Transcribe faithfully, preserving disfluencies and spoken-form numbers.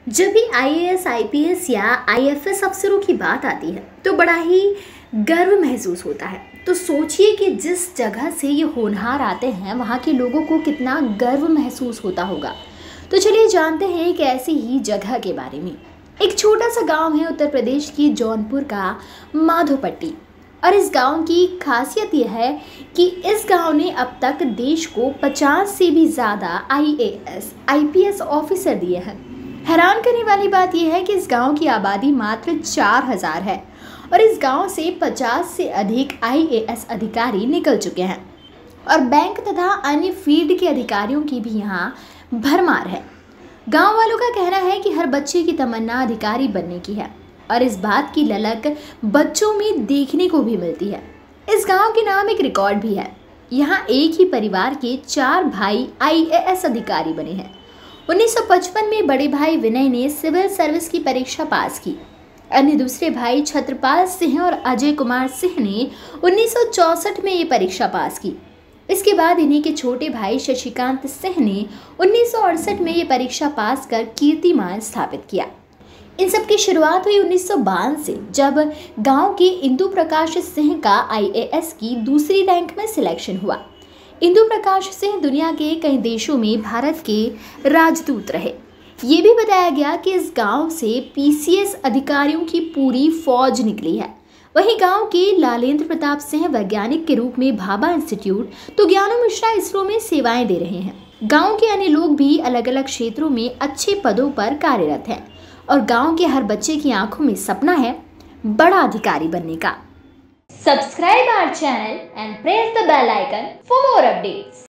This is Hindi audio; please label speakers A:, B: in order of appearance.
A: जब भी I A S, I P S या आई एफ एस अफसरों की बात आती है तो बड़ा ही गर्व महसूस होता है। तो सोचिए कि जिस जगह से ये होनहार आते हैं वहाँ के लोगों को कितना गर्व महसूस होता होगा। तो चलिए जानते हैं एक ऐसी ही जगह के बारे में। एक छोटा सा गांव है उत्तर प्रदेश की जौनपुर का माधोपट्टी। और इस गांव की खासियत यह है कि इस गांव ने अब तक देश को पचास से भी ज़्यादा I A S, I P S officer दिए हैं। हैरान करने वाली बात यह है कि इस गांव की आबादी मात्र चार हज़ार है और इस गांव से पचास से अधिक आई ए एस अधिकारी निकल चुके हैं और बैंक तथा अन्य फील्ड के अधिकारियों की भी यहाँ भरमार है। गांव वालों का कहना है कि हर बच्चे की तमन्ना अधिकारी बनने की है और इस बात की ललक बच्चों में देखने को भी मिलती है। इस गांव के नाम एक रिकॉर्ड भी है। यहाँ एक ही परिवार के चार भाई आई ए एस अधिकारी बने हैं। उन्नीस सौ पचपन में बड़े भाई विनय ने सिविल सर्विस की परीक्षा पास की। अन्य दूसरे भाई छत्रपाल सिंह और अजय कुमार सिंह ने उन्नीस सौ चौसठ में ये परीक्षा पास की। इसके बाद इन्हीं के छोटे भाई शशिकांत सिंह ने उन्नीस सौ अड़सठ में ये परीक्षा पास कर कीर्तिमान स्थापित किया। इन सब की शुरुआत हुई उन्नीस सौ बावन से, जब गांव के इंदु प्रकाश सिंह का आई ए एस की दूसरी रैंक में सिलेक्शन हुआ। इंदु प्रकाश सिंह दुनिया के कई देशों में भारत के राजदूत रहे। ये भी बताया गया कि इस गांव से पी सी एस अधिकारियों की पूरी फौज निकली है। वहीं गांव के लालेंद्र प्रताप सिंह वैज्ञानिक के रूप में भाभा इंस्टीट्यूट, तो ज्ञानू मिश्रा इसरो में सेवाएं दे रहे हैं। गांव के अन्य लोग भी अलग अलग क्षेत्रों में अच्छे पदों पर कार्यरत हैं और गांव के हर बच्चे की आंखों में सपना है बड़ा अधिकारी बनने का।
B: Subscribe our channel and press the bell icon for more updates.